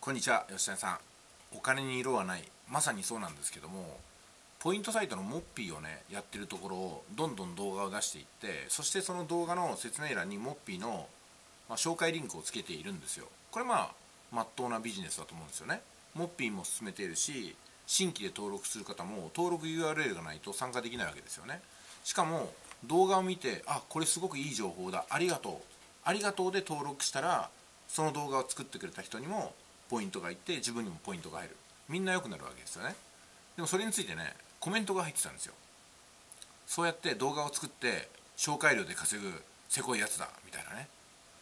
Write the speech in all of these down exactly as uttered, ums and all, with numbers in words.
こんにちは、吉谷さん。お金に色はない、まさにそうなんですけども、ポイントサイトのモッピーをねやってるところをどんどん動画を出していって、そしてその動画の説明欄にモッピーの、まあ、紹介リンクをつけているんですよ。これまあまっとうなビジネスだと思うんですよね。モッピーも進めているし、新規で登録する方も登録 ユーアールエル がないと参加できないわけですよね。しかも動画を見て、あ、これすごくいい情報だ、ありがとうありがとうで登録したら、その動画を作ってくれた人にもポイントがいって、自分にもポイントが入る。みんな良くなるわけですよね。でもそれについてね、コメントが入ってたんですよ。そうやって動画を作って紹介料で稼ぐせこいやつだみたいなね。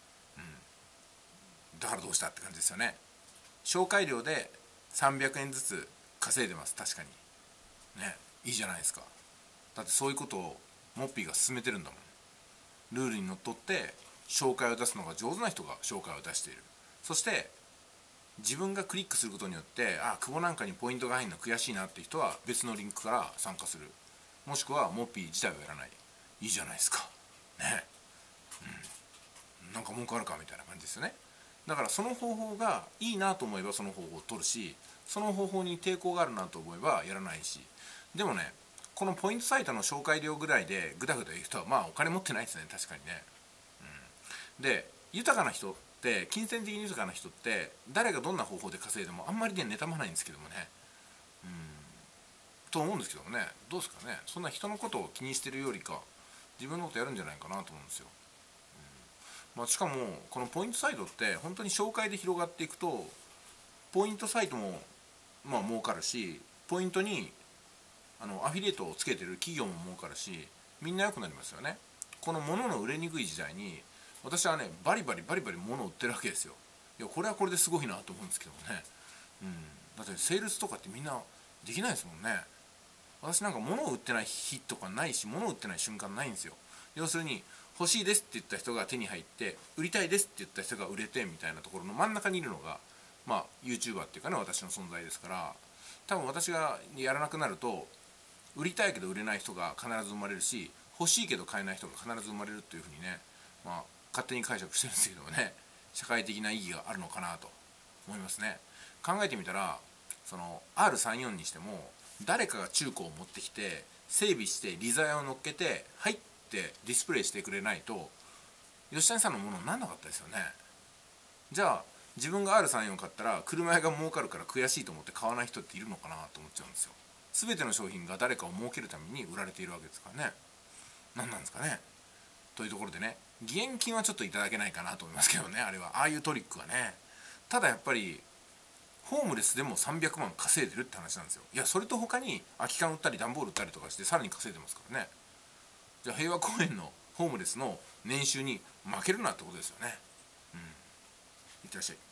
うん、だからどうしたって感じですよね。紹介料でさんびゃくえんずつ稼いでます。確かにね、いいじゃないですか。だってそういうことをモッピーが進めてるんだもん。ルールにのっとって紹介を出すのが上手な人が紹介を出している。そして自分がクリックすることによって、あ、久保なんかにポイントが入るの悔しいなって人は別のリンクから参加する。もしくはモッピー自体をやらない。いいじゃないですかね。うん、なんか文句あるかみたいな感じですよね。だからその方法がいいなと思えばその方法を取るし、その方法に抵抗があるなと思えばやらないし。でもね、このポイントサイトの紹介料ぐらいでグダグダ言う人はまあお金持ってないですね、確かにね。うん、で、豊かな人って金銭的に豊かな人って誰がどんな方法で稼いでもあんまりね妬まないんですけどもね。うん、と思うんですけどもね。どうですかね。そんな人のことを気にしてるよりか自分のことやるんじゃないかなと思うんですよ。まあ、しかもこのポイントサイトって本当に紹介で広がっていくと、ポイントサイトもまあ儲かるし、ポイントにあのアフィリエイトをつけてる企業も儲かるし、みんな良くなりますよね。この物の売れにくい時代に私はね、バリバリバリバリ物を売ってるわけですよ。いや、これはこれですごいなと思うんですけどもね。うん、だってセールスとかってみんなできないですもんね。私なんか物を売ってない日とかないし、物を売ってない瞬間ないんですよ。要するに欲しいですって言った人が手に入って、売りたいですって言った人が売れてみたいなところの真ん中にいるのが、まあ YouTuber っていうかね、私の存在ですから、多分私がやらなくなると、売りたいけど売れない人が必ず生まれるし、欲しいけど買えない人が必ず生まれるっていうふうにね、まあ勝手に解釈してるんですけどね、社会的な意義があるのかなと思いますね。考えてみたら、その アールさんじゅうよん にしても誰かが中古を持ってきて整備して利材を乗っけてはいってディスプレイしてくれないと吉谷さんのものにならなかったですよね。じゃあ自分が アールさんじゅうよん 買ったら車屋が儲かるから悔しいと思って買わない人っているのかなと思っちゃうんですよ。全ての商品が誰かを儲けるために売られているわけですからね。何なんですかね。というところでね、義援金はちょっといただけないかなと思いますけどね。あれはああいうトリックはね。ただやっぱりホームレスでもさんびゃくまん稼いでるって話なんですよ。いや、それと他に空き缶売ったり段ボール売ったりとかしてさらに稼いでますからね。じゃあ平和公園のホームレスの年収に負けるなってことですよね。うん、いってらっしゃい。